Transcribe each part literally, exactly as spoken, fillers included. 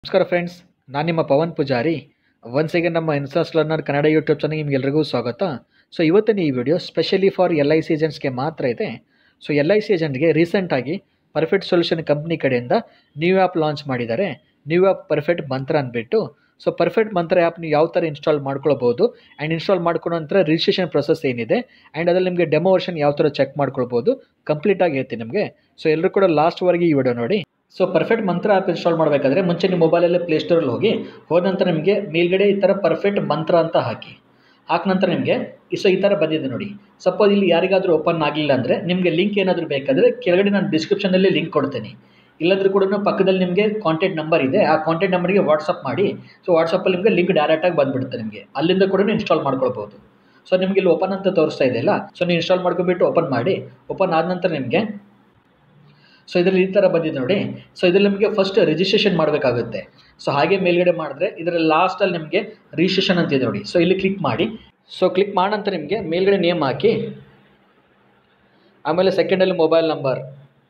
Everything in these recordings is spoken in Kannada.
ನಮಸ್ಕಾರ ಫ್ರೆಂಡ್ಸ್, ನಾನು ನಿಮ್ಮ ಪವನ್ ಪೂಜಾರಿ. ಒನ್ಸ್ ಅಗೇನ್ ನಮ್ಮ ಇನ್ಸ್ಟಾಸ್ ಲರ್ನರ್ ಕನ್ನಡ ಯೂಟ್ಯೂಬ್ ಚಾನಲ್ಗೆ ನಿಮಗೆಲ್ಲರಿಗೂ ಸ್ವಾಗತ. ಸೊ ಇವತ್ತಿನ ಈ video specially for L I C ಏಜೆಂಟ್ಸ್ಗೆ ಮಾತ್ರ ಇದೆ. ಸೊ ಎಲ್ ಐ ಸಿ ಏಜೆಂಟ್ಗೆ ರೀಸೆಂಟಾಗಿ ಪರ್ಫೆಕ್ಟ್ ಸೊಲ್ಯೂಷನ್ ಕಂಪ್ನಿ ಕಡೆಯಿಂದ ನ್ಯೂ ಆ್ಯಪ್ ಲಾಂಚ್ ಮಾಡಿದ್ದಾರೆ. ನ್ಯೂ ಆ್ಯಪ್ ಪರ್ಫೆಕ್ಟ್ ಮಂತ್ರ ಅಂದ್ಬಿಟ್ಟು. ಸೊ ಪರ್ಫೆಕ್ಟ್ ಮಂತ್ರ ಆ್ಯಪ್ ನೀವು ಯಾವ ಥರ ಇನ್ಸ್ಟಾಲ್ ಮಾಡ್ಕೊಳ್ಬೋದು ಆ್ಯಂಡ್ ಇನ್ಸ್ಟಾಲ್ ಮಾಡ್ಕೊಳ್ಳೋ ನಂತರ ರಿಜಿಸ್ಟ್ರೇಷನ್ ಪ್ರೊಸೆಸ್ ಏನಿದೆ ಆ್ಯಂಡ್ ಅದ್ರಲ್ಲಿ ನಿಮಗೆ ಡೆಮೋ ವರ್ಷನ್ ಯಾವ ಥರ ಚೆಕ್ ಮಾಡ್ಕೊಳ್ಬೋದು ಕಂಪ್ಲೀಟಾಗಿ ಹೇಳ್ತೀನಿ ನಿಮಗೆ. ಸೊ ಎಲ್ಲರೂ ಕೂಡ ಲಾಸ್ಟ್ವರೆಗೆ ಈ ವಿಡಿಯೋ ನೋಡಿ. So perfect Mantra app install ಮಾಡಬೇಕಾದ್ರೆ ಮುಂಚೆ ನಿಮ್ಮ ಮೊಬೈಲಲ್ಲಿ ಪ್ಲೇಸ್ಟೋರಲ್ಲಿ ಹೋಗಿ ಹೋದ ನಂತರ ನಿಮಗೆ ಮೇಲ್ಗಡೆ ಈ ಥರ ಪರ್ಫೆಕ್ಟ್ ಮಂತ್ರ ಅಂತ ಹಾಕಿ ಹಾಕ ನಂತರ ನಿಮಗೆ ಸೊ ಈ ಥರ ಬಂದಿದೆ ನೋಡಿ. ಸಪೋಸ್ ಇಲ್ಲಿ ಯಾರಿಗಾದರೂ ಓಪನ್ ಆಗಲಿಲ್ಲ ಅಂದರೆ ನಿಮಗೆ ಲಿಂಕ್ ಏನಾದರೂ ಬೇಕಾದರೆ ಕೆಳಗಡೆ ನಾನು ಡಿಸ್ಕ್ರಿಪ್ಷನಲ್ಲಿ ಲಿಂಕ್ ಕೊಡ್ತೇನೆ. ಇಲ್ಲಾಂದರೂ ಕೂಡ ಪಕ್ಕದಲ್ಲಿ ನಿಮಗೆ ಕಾಂಟ್ಯಾಕ್ಟ್ ನಂಬರ್ ಇದೆ, ಆ ಕಾಂಟ್ಯಾಕ್ಟ್ ನಂಬರ್ಗೆ ವಾಟ್ಸಪ್ ಮಾಡಿ. ಸೊ ವಾಟ್ಸಪ್ಪಲ್ಲಿ ನಿಮಗೆ ಲಿಂಕ್ ಡೈರೆಕ್ಟಾಗಿ ಬಂದುಬಿಡುತ್ತೆ ನಿಮಗೆ, ಅಲ್ಲಿಂದ ಕೂಡ ಇನ್ಸ್ಟಾಲ್ ಮಾಡ್ಕೊಳ್ಬೋದು. ಸೊ ನಿಮಗೆ ಇಲ್ಲಿ ಓಪನ್ ಅಂತ ತೋರಿಸ್ತಾ ಇದೆಯಲ್ಲ, ಸೊ ನೀವು ಇನ್ಸ್ಟಾಲ್ ಮಾಡ್ಕೊಬಿಟ್ಟು ಓಪನ್ ಮಾಡಿ. ಓಪನ್ ಆದ ನಂತರ ನಿಮಗೆ ಸೊ ಇದರಲ್ಲಿ ಈ ಥರ ಬಂದಿದೆ ನೋಡಿ. ಸೊ ಇದರಲ್ಲಿ ನಿಮಗೆ ಫಸ್ಟ್ ರಿಜಿಸ್ಟ್ರೇಷನ್ ಮಾಡಬೇಕಾಗುತ್ತೆ. ಸೊ ಹಾಗೆ ಮೇಲ್ಗಡೆ ಮಾಡಿದ್ರೆ ಇದರಲ್ಲಿ ಲಾಸ್ಟಲ್ಲಿ ನಿಮಗೆ ರಿಜಿಸ್ಟ್ರೇಷನ್ ಅಂತಿದೆ ನೋಡಿ. ಸೊ ಇಲ್ಲಿ ಕ್ಲಿಕ್ ಮಾಡಿ. ಸೊ ಕ್ಲಿಕ್ ಮಾಡಿ ನಂತರ ನಿಮಗೆ ಮೇಲ್ಗಡೆ ನೇಮ್ ಹಾಕಿ, ಆಮೇಲೆ ಸೆಕೆಂಡಲ್ಲಿ ಮೊಬೈಲ್ ನಂಬರ್,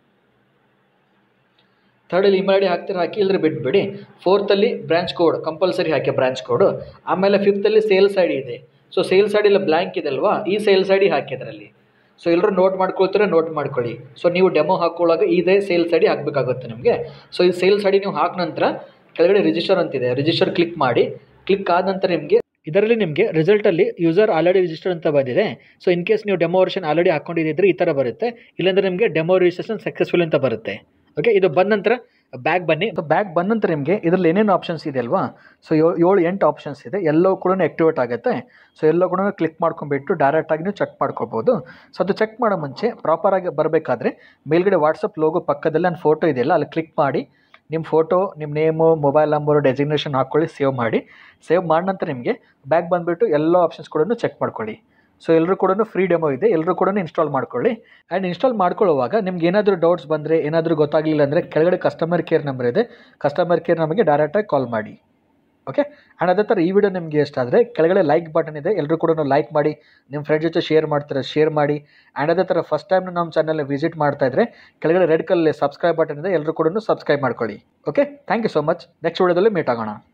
ಥರ್ಡಲ್ಲಿ ಇಮೇಲ್ ಐ ಡಿ ಹಾಕ್ತೀರ ಹಾಕಿ, ಇಲ್ಲದ್ರೆ ಬಿಟ್ಬಿಡಿ. ಫೋರ್ತಲ್ಲಿ ಬ್ರಾಂಚ್ ಕೋಡ್ ಕಂಪಲ್ಸರಿ ಹಾಕಿ, ಬ್ರಾಂಚ್ ಕೋಡು. ಆಮೇಲೆ ಫಿಫ್ತಲ್ಲಿ ಸೇಲ್ಸ್ ಐ ಡಿ ಇದೆ. ಸೊ ಸೇಲ್ಸ್ ಐ ಡಿ ಇಲ್ಲ ಬ್ಲ್ಯಾಂಕ್ ಇದೆ ಅಲ್ವಾ, ಈ ಸೇಲ್ಸ್ ಐ ಡಿ ಹಾಕಿ ಅದರಲ್ಲಿ. ಸೊ ಎಲ್ಲರೂ ನೋಟ್ ಮಾಡ್ಕೊಳ್ತಾರೆ, ನೋಟ್ ಮಾಡ್ಕೊಳ್ಳಿ. ಸೊ ನೀವು ಡೆಮೋ ಹಾಕೊಳ್ಳುವಾಗ ಇದೇ ಸೇಲ್ಸ್ ಐ ಡಿ ಹಾಕಬೇಕಾಗುತ್ತೆ ನಿಮಗೆ. ಸೊ ಈ ಸೇಲ್ಸ್ ಐ ಡಿ ನೀವು ಹಾಕ ನಂತರ ಕೆಳಗಡೆ ರಿಜಿಸ್ಟರ್ ಅಂತಿದೆ, ರಿಜಿಸ್ಟರ್ ಕ್ಲಿಕ್ ಮಾಡಿ. ಕ್ಲಿಕ್ ಆದ ನಂತರ ನಿಮಗೆ ಇದರಲ್ಲಿ ನಿಮಗೆ ರಿಸಲ್ಟಲ್ಲಿ ಯೂಸರ್ ಆಲ್ರೆಡಿ ರಿಜಿಸ್ಟರ್ ಅಂತ ಬಂದಿದೆ. ಸೊ ಇನ್ ಕೇಸ್ ನೀವು ಡೆಮೋ ವರ್ಷನ್ ಆಲ್ರೆಡಿ ಹಾಕೊಂಡಿದ್ದರೆ ಈ ಥರ ಬರುತ್ತೆ, ಇಲ್ಲಾಂದರೆ ನಿಮಗೆ ಡೆಮೋ ರಿಜಿಸ್ಟ್ರೇಷನ್ ಸಕ್ಸಸ್ಫುಲ್ ಅಂತ ಬರುತ್ತೆ. ಓಕೆ, ಇದು ಬಂದ ನಂತರ ಬ್ಯಾಗ್ ಬನ್ನಿ. ಸೊ ಬ್ಯಾಗ್ ಬಂದ ನಂತರ ನಿಮಗೆ ಇದರಲ್ಲಿ ಏನೇನು ಆಪ್ಷನ್ಸ್ ಇದೆ ಅಲ್ವಾ, ಸೊ ಏಳು ಏಳು ಎಂಟು ಆಪ್ಷನ್ಸ್ ಇದೆ, ಎಲ್ಲವೂ ಕೂಡ ಆ್ಯಕ್ಟಿವೇಟ್ ಆಗುತ್ತೆ. ಸೊ ಎಲ್ಲೋ ಕೂಡ ಕ್ಲಿಕ್ ಮಾಡ್ಕೊಂಡ್ಬಿಟ್ಟು ಡೈರೆಕ್ಟಾಗಿ ನೀವು ಚೆಕ್ ಮಾಡ್ಕೊಳ್ಬೋದು. ಸೊ ಅದು ಚೆಕ್ ಮಾಡೋ ಮುಂಚೆ ಪ್ರಾಪರಾಗಿ ಬರಬೇಕಾದ್ರೆ ಮೇಲ್ಗಡೆ ವಾಟ್ಸಪ್ ಲೋಗೋ ಪಕ್ಕದಲ್ಲಿ ನನ್ನ ಫೋಟೋ ಇದೆಯಲ್ಲ, ಅಲ್ಲಿ ಕ್ಲಿಕ್ ಮಾಡಿ ನಿಮ್ಮ ಫೋಟೋ, ನಿಮ್ಮ ನೇಮು, ಮೊಬೈಲ್ ನಂಬರು, ಡೆಸಿಗ್ನೇಷನ್ ಹಾಕ್ಕೊಳ್ಳಿ, ಸೇವ್ ಮಾಡಿ. ಸೇವ್ ಮಾಡಿದ ನಂತರ ನಿಮಗೆ ಬ್ಯಾಗ್ ಬಂದುಬಿಟ್ಟು ಎಲ್ಲ ಆಪ್ಷನ್ಸ್ ಕೂಡ ಚೆಕ್ ಮಾಡ್ಕೊಳ್ಳಿ. ಸೊ ಎಲ್ಲರೂ ಕೂಡ ಫ್ರೀ ಡೆಮೋ ಇದೆ, ಎಲ್ಲರೂ ಕೂಡ ಇನ್ಸ್ಟಾಲ್ ಮಾಡ್ಕೊಳ್ಳಿ. ಆ್ಯಂಡ್ ಇನ್ಸ್ಟಾಲ್ ಮಾಡ್ಕೊಳ್ಳುವಾಗ ನಿಮ್ಗೆ ಏನಾದರೂ ಡೌಟ್ಸ್ ಬಂದರೆ, ಏನಾದರೂ ಗೊತ್ತಾಗಲಿಲ್ಲ ಅಂದರೆ ಕೆಳಗಡೆ ಕಸ್ಟಮರ್ ಕೇರ್ ನಂಬರ್ ಇದೆ, ಕಸ್ಟಮರ್ ಕೇರ್ ನಮಗೆ ಡೈರೆಕ್ಟಾಗಿ ಕಾಲ್ ಮಾಡಿ. ಓಕೆ, ಆ್ಯಂಡ್ ಅದೇ ಥರ ಈ ವಿಡಿಯೋ ನಿಮಗೆ ಇಷ್ಟ ಆದರೆ ಕೆಳಗಡೆ ಲೈಕ್ ಬಟನ್ ಇದೆ, ಎಲ್ಲರೂ ಕೂಡ ಲೈಕ್ ಮಾಡಿ. ನಿಮ್ಮ ಫ್ರೆಂಡ್ ಜೊತೆ ಶೇರ್ ಮಾಡ್ತಾರೆ, ಶೇರ್ ಮಾಡಿ. ಆ್ಯಂಡ್ ಅದೇ ಥರ ಫಸ್ಟ್ ಟೈಮ್ ನಮ್ಮ ಚಾನಲ್ನ ವಿಸಿಟ್ ಮಾಡ್ತಾ ಇದ್ದರೆ ಕೆಳಗಡೆ ರೆಡ್ ಕಲರ್ ಸಬ್ಸ್ಕ್ರೈಬ್ ಬಟನ್ ಇದೆ, ಎಲ್ಲರೂ ಕೂಡ ಸಬ್ಸ್ಕ್ರೈಬ್ ಮಾಡ್ಕೊಳ್ಳಿ. Okay, thank you so much. Next ವಿಡಿಯೋದಲ್ಲಿ ಮೀಟ್ ಆಗೋಣ.